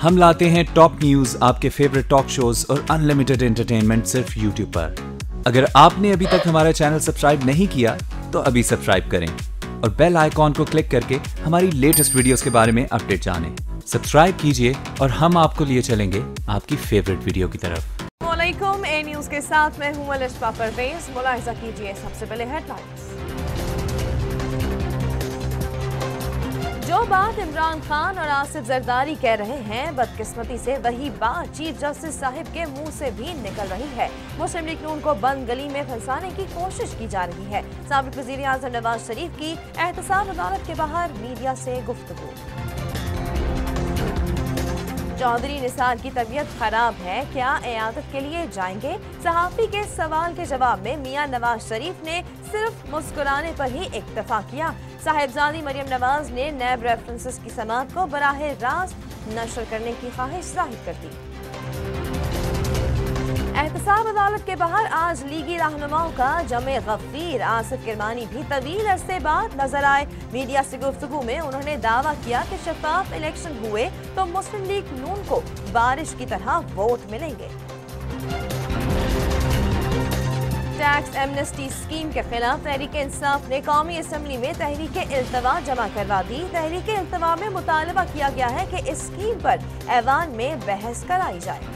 हम लाते हैं टॉप न्यूज, आपके फेवरेट टॉक शोज और अनलिमिटेड एंटरटेनमेंट सिर्फ यूट्यूब पर। अगर आपने अभी तक हमारा चैनल सब्सक्राइब नहीं किया तो अभी सब्सक्राइब करें और बेल आइकॉन को क्लिक करके हमारी लेटेस्ट वीडियोस के बारे में अपडेट जानें। सब्सक्राइब कीजिए और हम आपको लिए चलेंगे आपकी फेवरेट वीडियो की तरफ। वालेकुम, ए न्यूज के साथ मैं हूं अलिशा परवेज। मुलाहिजा कीजिए सबसे पहले हेडलाइंस। जो बात इमरान खान और आसिफ जरदारी कह रहे हैं, बदकिस्मती से वही बात चीफ जस्टिस साहिब के मुंह से भी निकल रही है। मुस्लिम लीग नून को बंद गली में फंसाने की कोशिश की जा रही है। साबिक वजीर आज़म नवाज शरीफ की एहतसाब अदालत के बाहर मीडिया से गुफ्तगू। चौधरी निसार की तबीयत खराब है, क्या अयादत के लिए जाएंगे? सहाफी के सवाल के जवाब में मियां नवाज शरीफ ने सिर्फ मुस्कुराने पर ही इक्तफा किया। साहिबजादी मरियम नवाज ने नैब रेफरेंसेस की समाअत को बराह रास्त नशर करने की ख्वाहिश जाहिर कर दी। एहतसाब अदालत के बाहर आज लीगी रहनुमाओं का जमे गफीर। आसिफ किरमानी भी तवील अरसे बाद नजर आए। मीडिया से गुफ्तगू में उन्होंने दावा किया कि शफाफ इलेक्शन हुए तो मुस्लिम लीग नून को बारिश की तरह वोट मिलेंगे। टैक्स एमनेस्टी स्कीम के खिलाफ तहरीक इंसाफ ने कौमी असम्बली में तहरीक इल्तवा जमा करवा दी। तहरीक इल्तवा में मुतालबा किया गया है कि इस स्कीम पर ऐवान में बहस कराई जाए।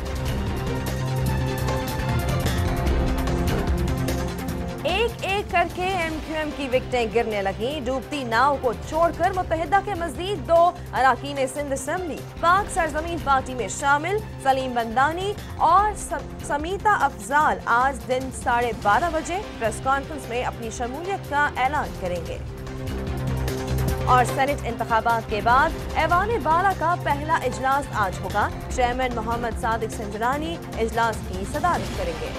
एक एक करके एमक्यूएम की विकेटें गिरने लगी। डूबती नाव को छोड़कर मुत्तहिदा के मजीद 2 अरकान सिंध असम्बली पाक सरजमीन पार्टी में शामिल। सलीम बंदानी और समीता अफजाल आज दिन 12:30 बजे प्रेस कॉन्फ्रेंस में अपनी शमूलियत का ऐलान करेंगे। और सेनेट इंतखाबात के बाद ऐवान बाला का पहला इजलास आज होगा। चेयरमैन मोहम्मद सादिक संजरानी इजलास की सदारत करेंगे।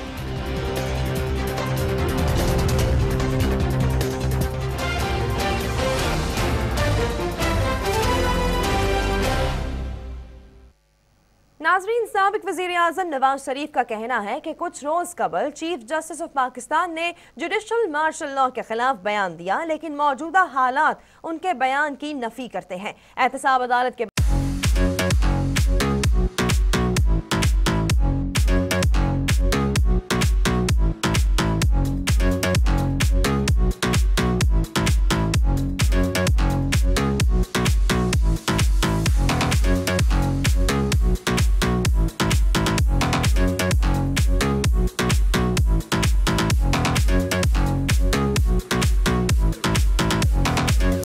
नाजरीन, साबिक वजीर आज़म नवाज शरीफ का कहना है कि कुछ रोज कबल चीफ जस्टिस ऑफ पाकिस्तान ने जुडिशल मार्शल लॉ के खिलाफ बयान दिया, लेकिन मौजूदा हालात उनके बयान की नफी करते हैं। एहतसाब अदालत के